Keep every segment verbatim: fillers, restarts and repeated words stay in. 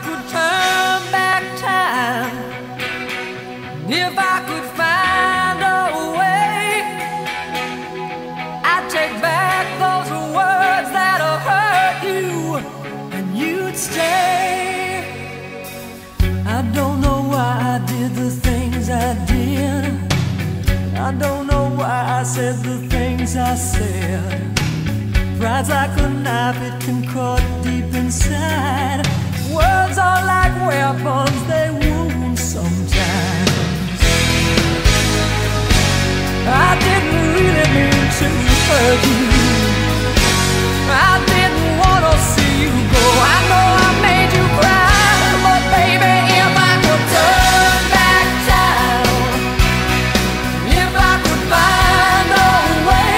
could turn back time, if I could find a way, I'd take back those words that'll hurt you, and you'd stay. I don't know why I did the things I did. I don't know why I said the things I said. Pride's like a knife, it can cut deep inside. Words are like weapons, they wound sometimes. I didn't really mean to hurt you. I didn't want to see you go. I know I made you cry, but baby, if I could turn back time, if I could find a way,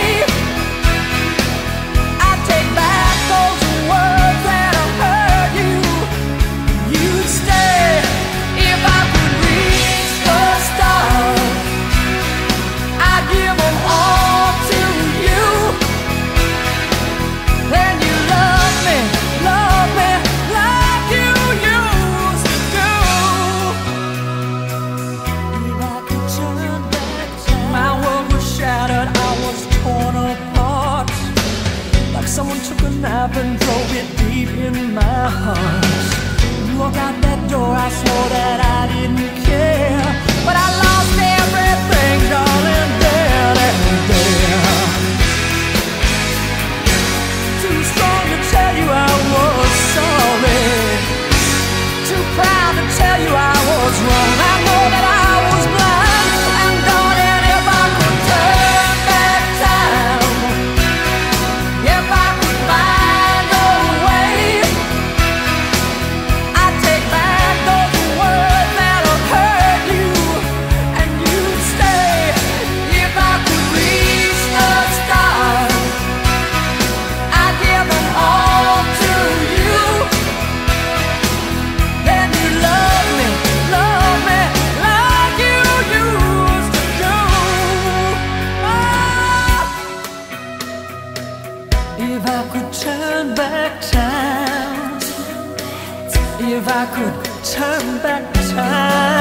I'd take back those words that'll hurt you. You'd stay. If I could reach the stars, I'd give them all to you. Then you love me, love me like you used to do. If I could turn back time, my world was shattered, I was torn apart, like someone took a knife and drove it deep in my heart. You walked out that door, I swore that I didn't care, but I lost everything, darling, there and there. Too strong to tell you I was sorry, too proud to tell you I was wrong. I know that I was blind, and darling, if I could turn back time, if I could find a way, I'd take back those words that'll hurt you, and you'd stay. If I could reach the stars, I'd give them all to you. Then you love me, love me like you used to do. Oh. If I could turn back time, if I could turn back time.